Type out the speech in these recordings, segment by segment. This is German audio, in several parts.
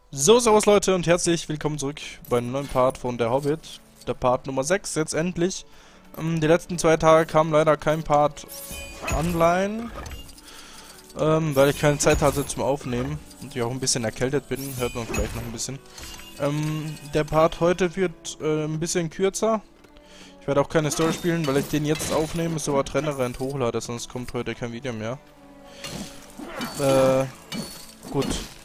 So, servus Leute und herzlich willkommen zurück bei einem neuen Part von der Hobbit. Der Part Nummer 6 jetzt endlich. Die letzten 2 Tage kam leider kein Part online, weil ich keine Zeit hatte zum Aufnehmen und ich auch ein bisschen erkältet bin, hört man vielleicht noch ein bisschen. Der Part heute wird ein bisschen kürzer. Ich werde auch keine Story spielen, weil ich den jetzt aufnehme, so trennere und hochlade, sonst kommt heute kein Video mehr. Gut.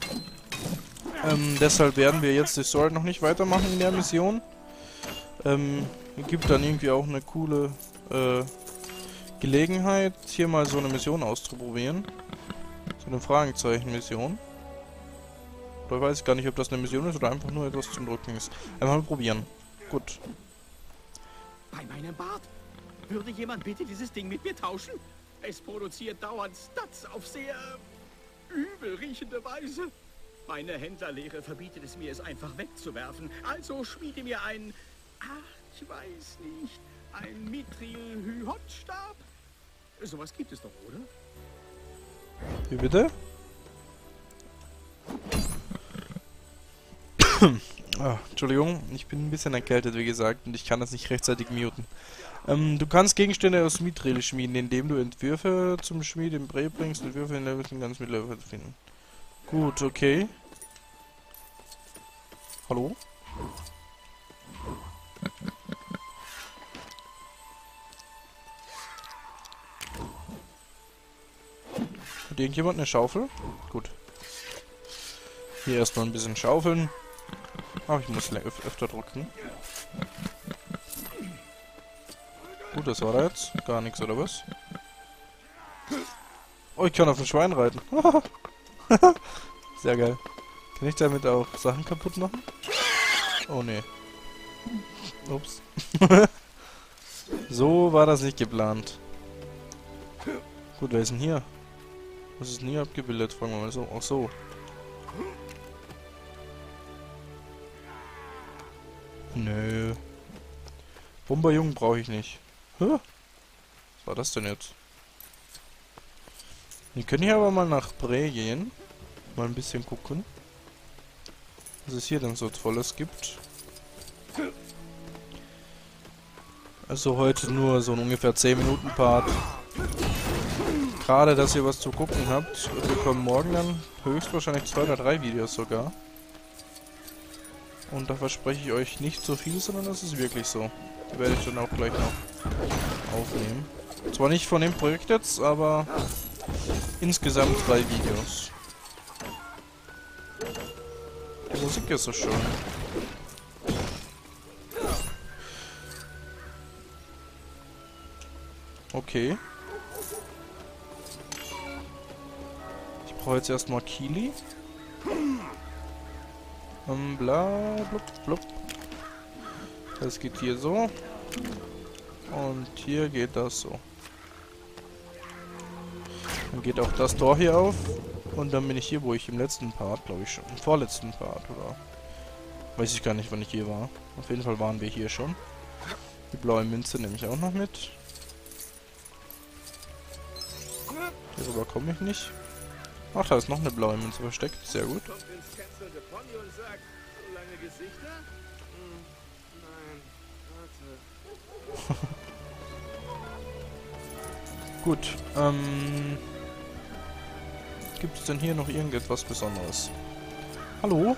Deshalb werden wir jetzt die Story noch nicht weitermachen in der Mission. Gibt dann irgendwie auch eine coole Gelegenheit, hier mal so eine Mission auszuprobieren. So eine Fragezeichen-Mission. Oder weiß ich gar nicht, ob das eine Mission ist oder einfach nur etwas zum Drücken ist. Einfach mal probieren. Gut. Bei meinem Bart? Würde jemand bitte dieses Ding mit mir tauschen? Es produziert dauernd Stats auf sehr übel riechende Weise. Meine Händlerlehre verbietet es mir, es einfach wegzuwerfen. Also schmiede mir ein, ich weiß nicht, ein Mithril-Hyhot-Stab? Sowas gibt es doch, oder? Wie bitte? Entschuldigung, ich bin ein bisschen erkältet, wie gesagt, und ich kann das nicht rechtzeitig muten. Du kannst Gegenstände aus Mithril schmieden, indem du Entwürfe zum Schmied im Brei bringst. Entwürfe in Level ganz mit Level finden. Gut, okay. Hallo? Hat irgendjemand eine Schaufel? Gut. Hier erstmal ein bisschen schaufeln. Ach, ich muss öfter drücken. Gut, das war da jetzt. Gar nichts, oder was? Oh, ich kann auf ein Schwein reiten. Sehr geil. Kann ich damit auch Sachen kaputt machen? Oh, nee. Ups. So war das nicht geplant. Gut, wer ist denn hier? Was ist denn hier abgebildet? Fragen wir mal so. Ach so. Nö. Bomberjungen brauche ich nicht. Hä? Was war das denn jetzt? Wir können hier aber mal nach Bree gehen. Mal ein bisschen gucken. Was es hier denn so Tolles gibt. Also heute nur so ein ungefähr 10 Minuten Part. Gerade, dass ihr was zu gucken habt. Wir bekommen morgen dann höchstwahrscheinlich 2 oder 3 Videos sogar. Und da verspreche ich euch nicht so viel, sondern das ist wirklich so. Die werde ich dann auch gleich noch aufnehmen. Zwar nicht von dem Projekt jetzt, aber insgesamt 3 Videos. Die Musik ist so schön. Okay. Ich brauche jetzt erstmal Kili. Bla, blub, blub. Das geht hier so. Und hier geht das so. Dann geht auch das Tor hier auf. Und dann bin ich hier, wo ich im letzten Part, glaube ich schon. Im vorletzten Part, oder? Weiß ich gar nicht, wann ich hier war. Auf jeden Fall waren wir hier schon. Die blaue Münze nehme ich auch noch mit. Hierüber komme ich nicht. Ach, da ist noch eine blaue Münze versteckt. Sehr gut. Kommt ins tänzelnde Pony und sagt, so lange Gesichter? Nein, warte. Gut, gibt es denn hier noch irgendetwas Besonderes? Hallo?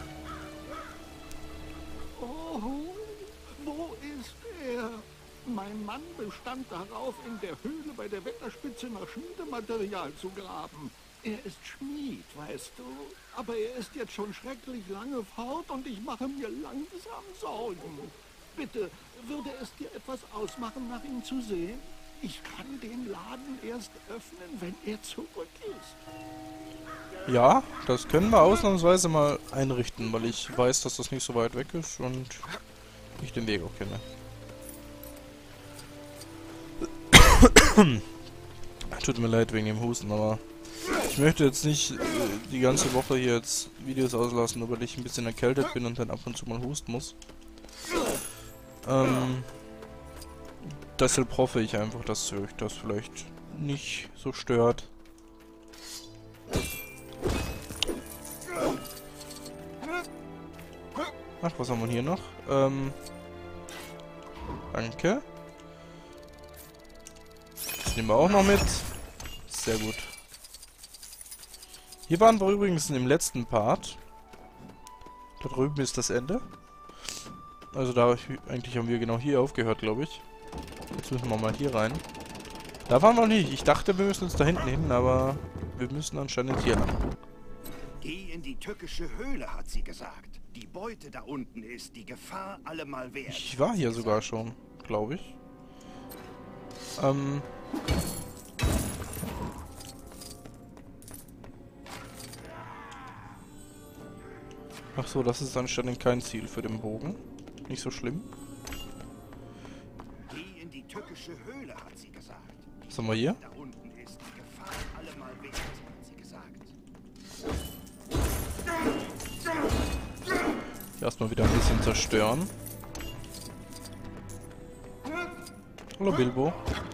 Oh, wo ist er? Mein Mann bestand darauf, in der Höhle bei der Wetterspitze nach Schmiedematerial zu graben. Er ist Schmied, weißt du, aber er ist jetzt schon schrecklich lange fort und ich mache mir langsam Sorgen. Bitte, würde es dir etwas ausmachen, nach ihm zu sehen? Ich kann den Laden erst öffnen, wenn er zurück ist. Ja, das können wir ausnahmsweise mal einrichten, weil ich weiß, dass das nicht so weit weg ist und ich den Weg auch kenne. Tut mir leid wegen dem Husten, aber ich möchte jetzt nicht die ganze Woche hier jetzt Videos auslassen, nur weil ich ein bisschen erkältet bin und dann ab und zu mal husten muss. Deshalb hoffe ich einfach, dass euch das vielleicht nicht so stört. Ach, was haben wir hier noch? Danke. Das nehmen wir auch noch mit. Sehr gut. Hier waren wir übrigens im letzten Part. Da drüben ist das Ende. Also da eigentlich haben wir genau hier aufgehört, glaube ich. Jetzt müssen wir mal hier rein. Da waren wir noch nicht. Ich dachte, wir müssen uns da hinten hin, aber wir müssen anscheinend hier lang. Geh in die tückische Höhle, hat sie gesagt. Die Beute da unten ist die Gefahr allemal wert. Ich war hier sogar schon, glaube ich. Ach so, das ist anscheinend kein Ziel für den Bogen. Nicht so schlimm. Geh in die tückische Höhle, hat sie gesagt. Was haben wir hier? Da unten ist die Gefahr allemal wert, hat sie gesagt. Erstmal wieder ein bisschen zerstören. Hallo Bilbo.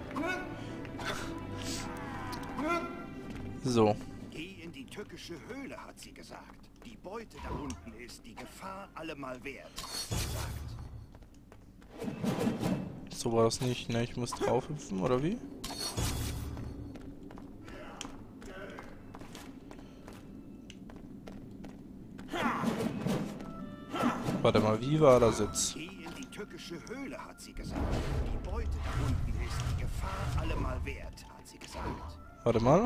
So. Geh in die tückische Höhle, hat sie gesagt. Die Beute da unten ist die Gefahr allemal wert, hat sie gesagt. So war das nicht. Ne, ich muss drauf hüpfen, oder wie? Warte mal, wie war das jetzt? Geh in die tückische Höhle, hat sie gesagt. Die Beute da unten ist die Gefahr allemal wert, hat sie gesagt. Warte mal.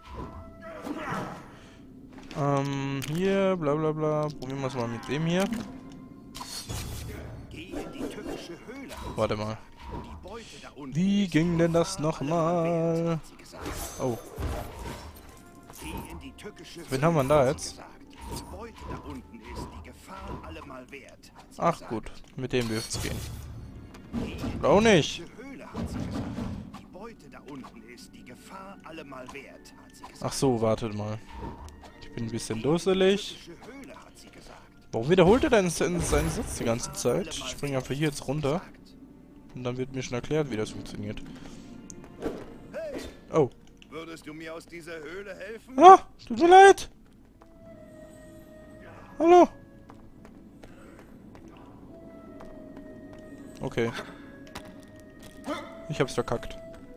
Hier, bla bla bla. Probieren wir es mal mit dem hier. Geh in die tückische Höhle, hat Warte mal. die Beute da unten Wie ist die ging denn das Gefahr allemal wert, nochmal? hat sie gesagt. Oh, Geh in die tückische wen haben wir da Höhle, hat jetzt? sie gesagt. Die Beute da unten ist die Gefahr allemal wert, hat sie Ach gesagt. gut. Mit dem dürft's gehen. Geh in die Oder auch nicht. tückische Höhle, hat sie gesagt. Die Beute da unten ist die Gefahr allemal wert, hat sie gesagt. Ach so, wartet mal. Ich bin ein bisschen dusselig. Tückische Höhle, hat sie gesagt. Warum wiederholt er denn seinen Satz die ganze Zeit? Ich springe einfach hier jetzt runter. Und dann wird mir schon erklärt, wie das funktioniert. Hey, Oh. würdest du mir aus dieser Höhle helfen? Ah, tut mir leid. Hallo. Okay. Ich hab's verkackt.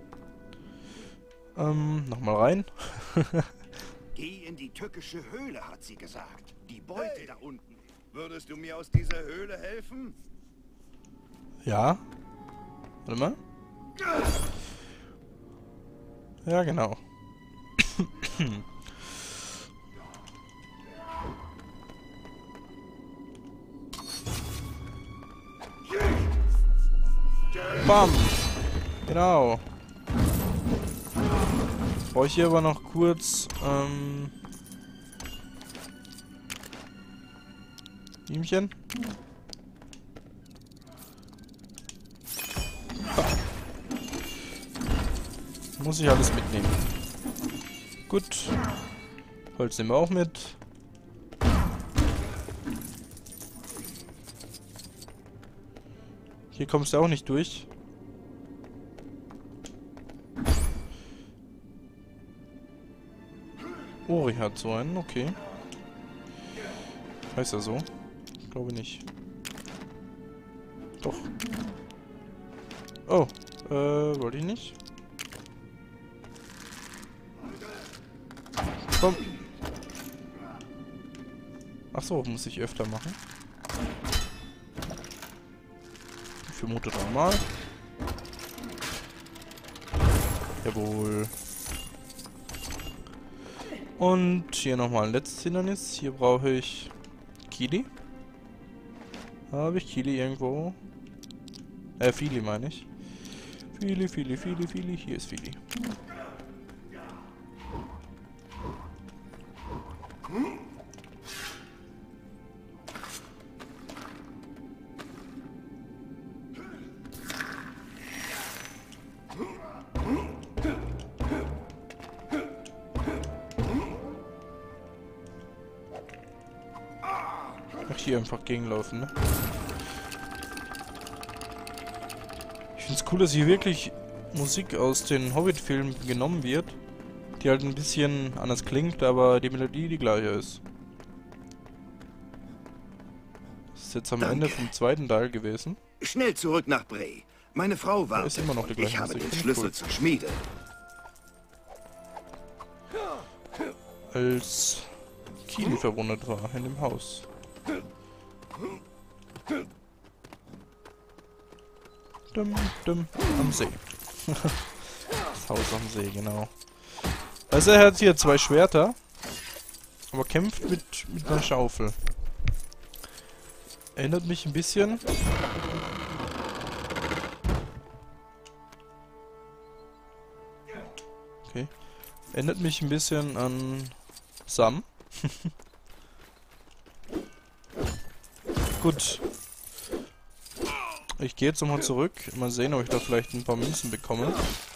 Nochmal rein. Geh in die tückische Höhle, hat sie gesagt. Die Beute da unten. Würdest du mir aus dieser Höhle helfen? Ja. Warte mal. Ja, genau. Bam! Genau. Brauche ich hier aber noch kurz, Ihmchen. Muss ich alles mitnehmen. Gut. Holz nehmen wir auch mit. Hier kommst du auch nicht durch. Ori hat so einen, okay. Heißt er so? Ich glaube nicht. Doch. Oh, wollte ich nicht. Komm. Ach so, muss ich öfter machen. Ich vermute nochmal. Jawohl. Und hier nochmal ein letztes Hindernis. Hier brauche ich Kili. Habe ich Kili irgendwo? Fili meine ich. Fili. Hier ist Fili. Ach, hier einfach gegenlaufen, ne? Ich find's cool, dass hier wirklich Musik aus den Hobbit-Filmen genommen wird, die halt ein bisschen anders klingt, aber die Melodie die gleiche ist. Das ist jetzt am Danke. Ende vom zweiten Teil gewesen. Schnell zurück nach Bray. Meine Frau wartet. ist immer noch die und ich gleiche habe Musik. den Finde ich Schlüssel cool. zur Schmiede. Als Kili verwundet war in dem Haus. Dum, am See. Das Haus am See, genau. Also er hat hier 2 Schwerter, aber kämpft mit einer Schaufel. Erinnert mich ein bisschen. Okay. Erinnert mich ein bisschen an Sam. Gut. Ich gehe jetzt nochmal zurück. Mal sehen, ob ich da vielleicht ein paar Münzen bekomme.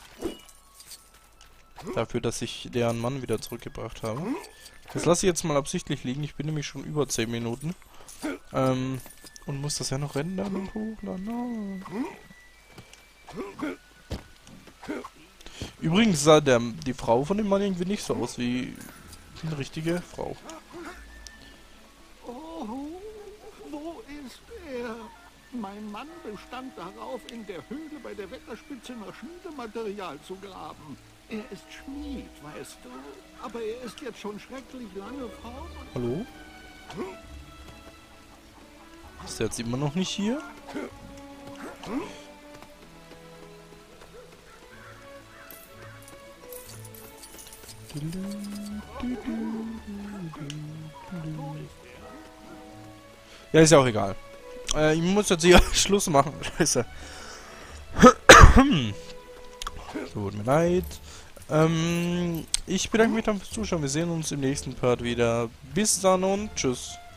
Dafür, dass ich deren Mann wieder zurückgebracht habe. Das lasse ich jetzt mal absichtlich liegen. Ich bin nämlich schon über 10 Minuten. Und muss das ja noch rendern und hochladen. Übrigens sah die Frau von dem Mann irgendwie nicht so aus wie eine richtige Frau. Oh, wo ist er? Mein Mann bestand darauf, in der Höhle bei der Wetterspitze nach Schmiedematerial zu graben. Er ist Schmied, weißt du? Aber er ist jetzt schon schrecklich lange fort. Hallo? Ist der jetzt immer noch nicht hier? Ja, ist ja auch egal. Ich muss jetzt hier Schluss machen. Scheiße. Tut mir leid. Ich bedanke mich dann fürs Zuschauen. Wir sehen uns im nächsten Part wieder. Bis dann und tschüss.